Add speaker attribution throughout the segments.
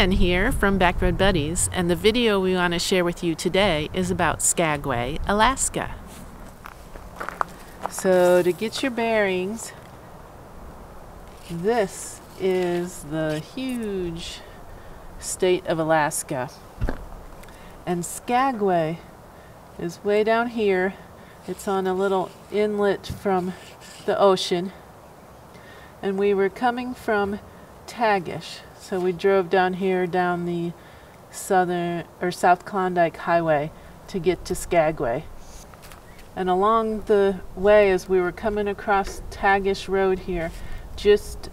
Speaker 1: Diane here from Backroad Buddies, and the video we want to share with you today is about Skagway, Alaska. So to get your bearings, this is the huge state of Alaska. And Skagway is way down here. It's on a little inlet from the ocean. And we were coming from Tagish. So we drove down here down the South Klondike Highway to get to Skagway. And along the way, as we were coming across Tagish Road here, just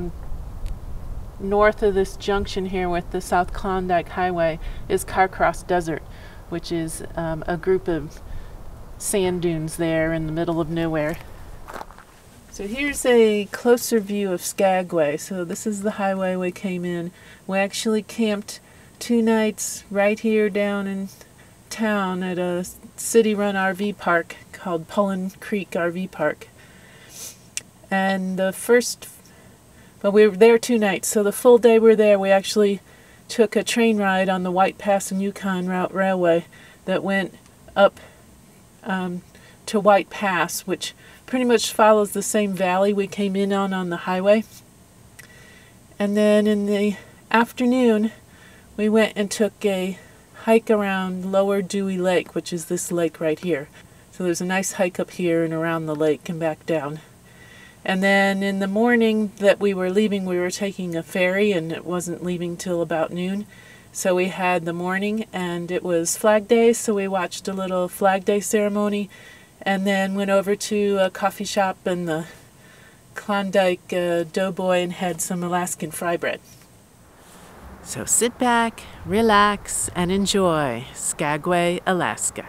Speaker 1: north of this junction here with the South Klondike Highway is Carcross Desert, which is a group of sand dunes there in the middle of nowhere. So here's a closer view of Skagway. So this is the highway we came in. We actually camped 2 nights right here down in town at a city-run RV park called Pullen Creek RV Park. And we were there 2 nights, so the full day we were there, we actually took a train ride on the White Pass and Yukon Route Railway that went up to White Pass, which pretty much follows the same valley we came in on the highway. And then in the afternoon, we went and took a hike around Lower Dewey Lake, which is this lake right here. So there's a nice hike up here and around the lake and back down. And then in the morning that we were leaving, we were taking a ferry, and it wasn't leaving till about noon. So we had the morning, and it was Flag Day, so we watched a little Flag Day ceremony, and then went over to a coffee shop in the Klondike Doughboy and had some Alaskan fry bread. So sit back, relax, and enjoy Skagway, Alaska.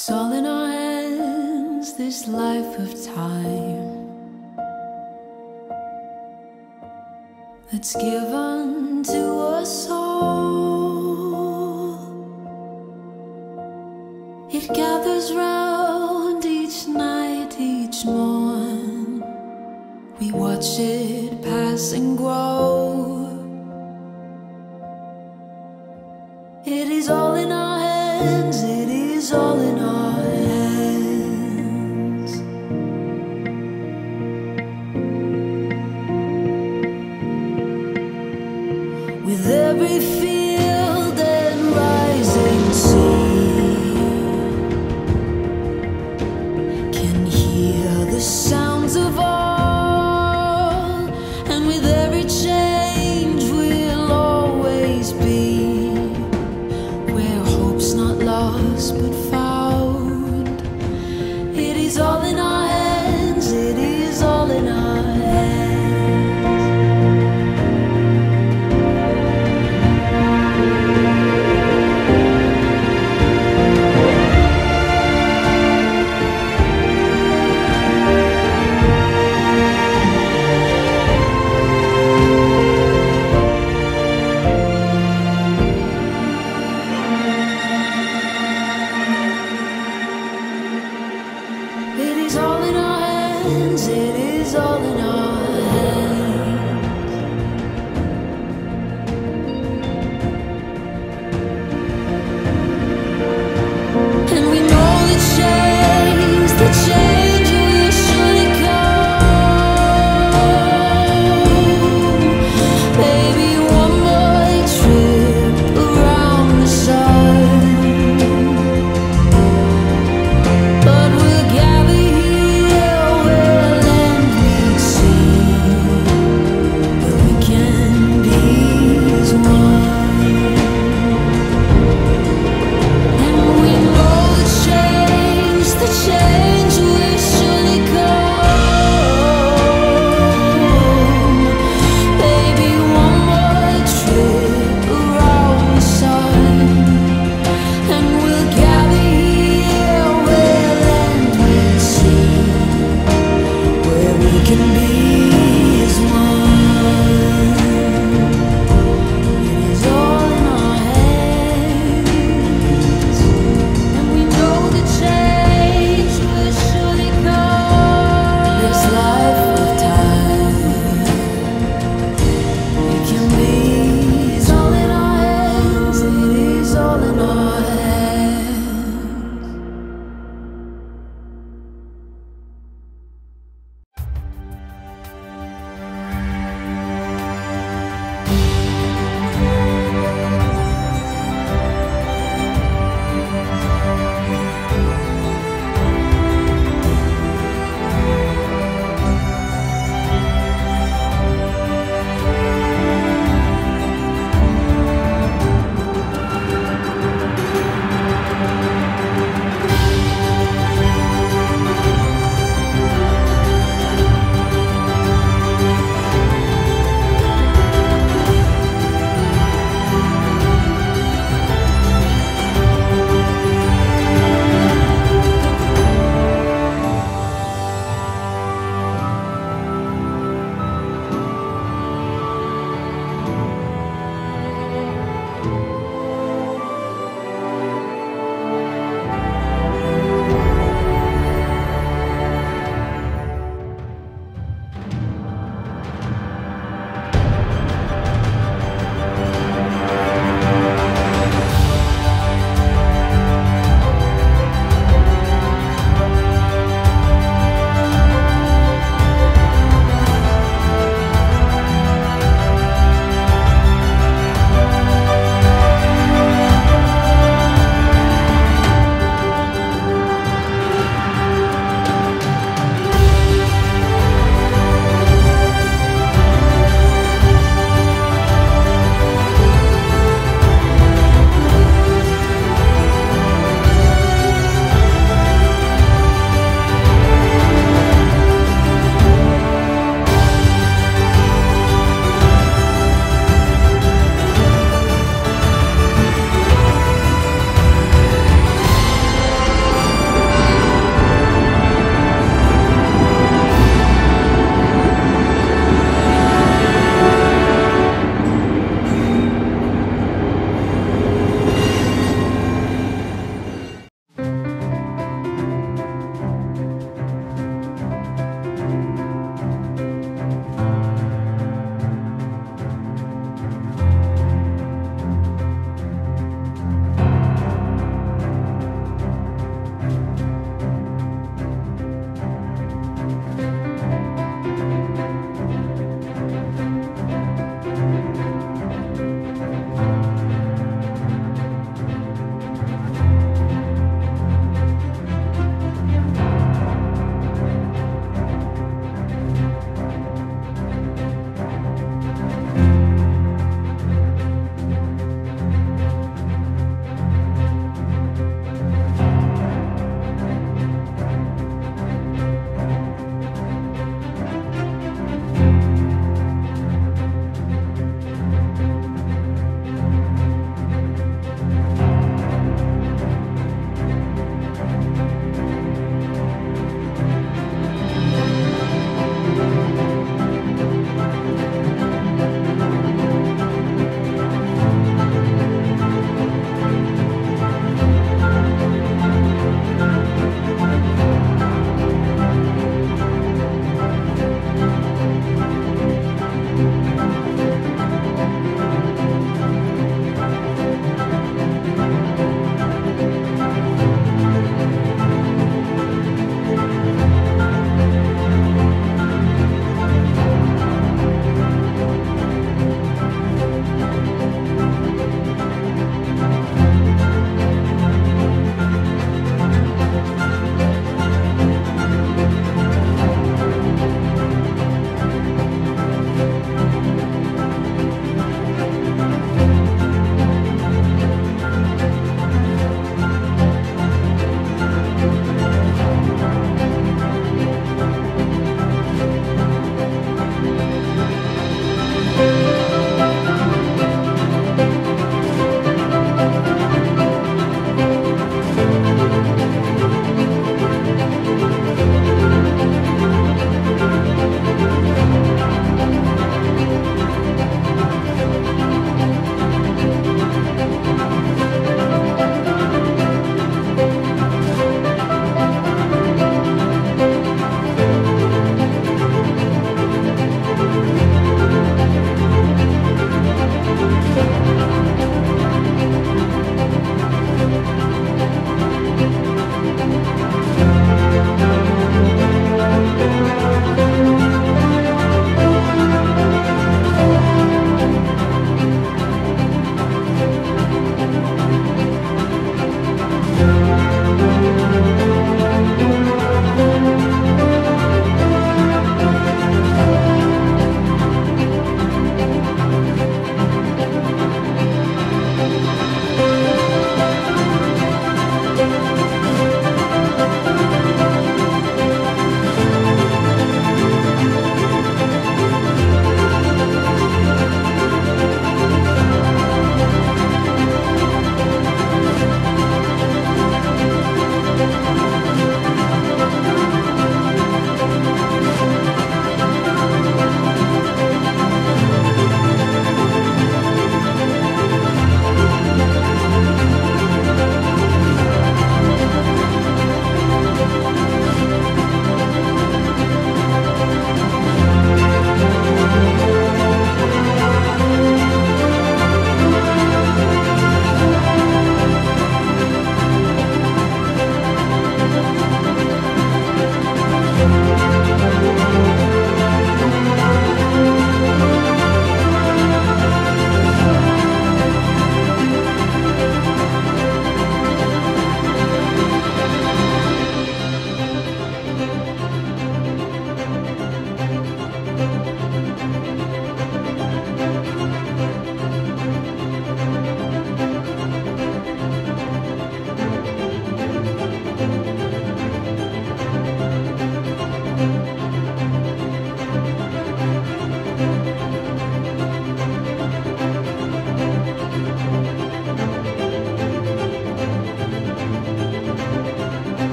Speaker 2: It's all in our hands, this life of time that's given to us all. It gathers round each night, each morn. We watch it pass and grow. It is all in our hands, it is all in our hands. With every field and rising sea, can hear the sounds of all, and with every change we'll always be where hope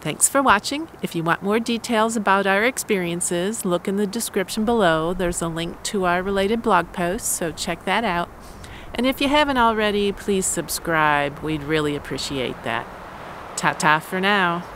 Speaker 1: Thanks for watching. If you want more details about our experiences, look in the description below. There's a link to our related blog posts, so check that out. And if you haven't already, please subscribe. We'd really appreciate that. Ta-ta for now.